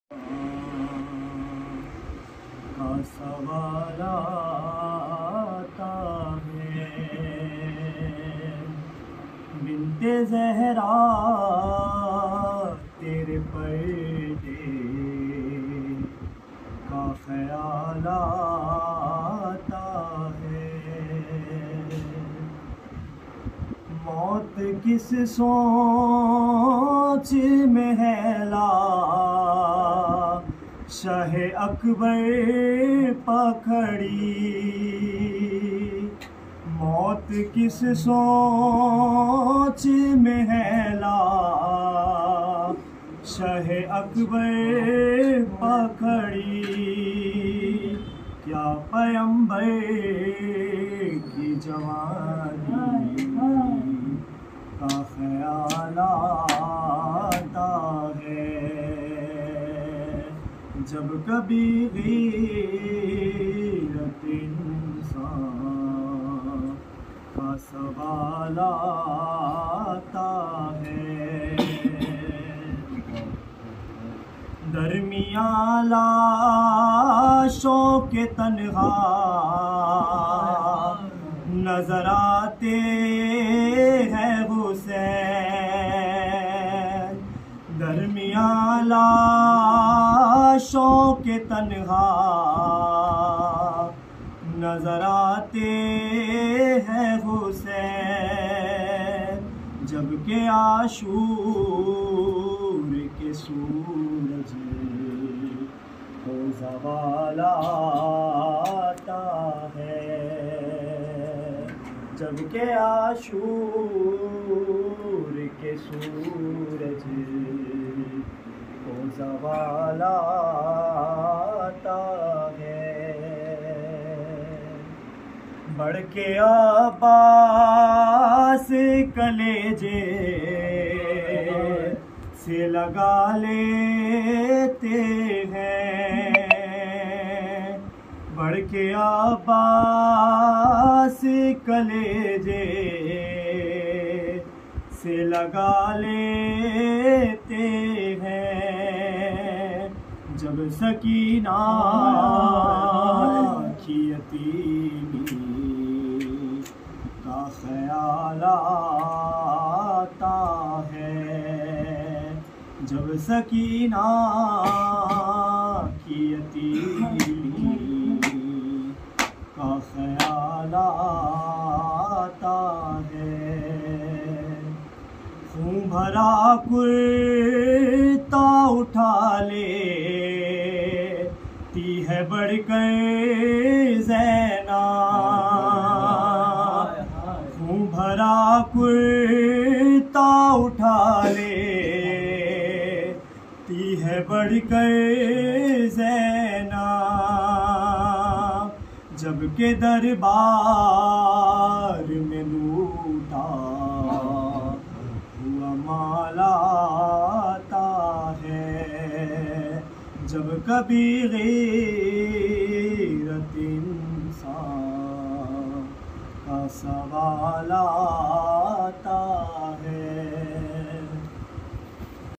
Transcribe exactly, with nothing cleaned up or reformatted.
का सवाल आता है, बिन्ते ज़हरा तेरे पर्दे का ख्याल आता है। मौत किस सोच में हैला शाहे अकबर पकड़ी, मौत किस सोच में हैला शाहे अकबर पकड़ी। क्या पैगंबर की जवानी का ख्याल आता है, जब कभी गैरत इंसान का सवाल आता है। दरमियाँ लाशों के तन्हा नजर आते हैं हुसैन, दरमियाँ लाशों के तन्हा नजर आते हैं हुसैन। जबकि आशूर के सूरज को ज़वाल आता है, जबकि आशूर के सूरज को ज़वाल आता है। बढ़ के अब्बास कलेजे से लगा लेते हैं, बढ़ के अब्बास कलेजे से लगा लेते हैं। जब सकीना की यतीमी का ख्याल आता है, जब सकीना की यतीमी का ख्याल आता है। खून भरा कुर्ता उठा लेती है बढ़कर ज़ैनब, खून भरा कुर्ता उठा लेती है बढ़कर ज़ैनब। जबकि दरबार में लूटा हुआ माल आता है, जब कभी गैरत इंसान का सवाल आता है।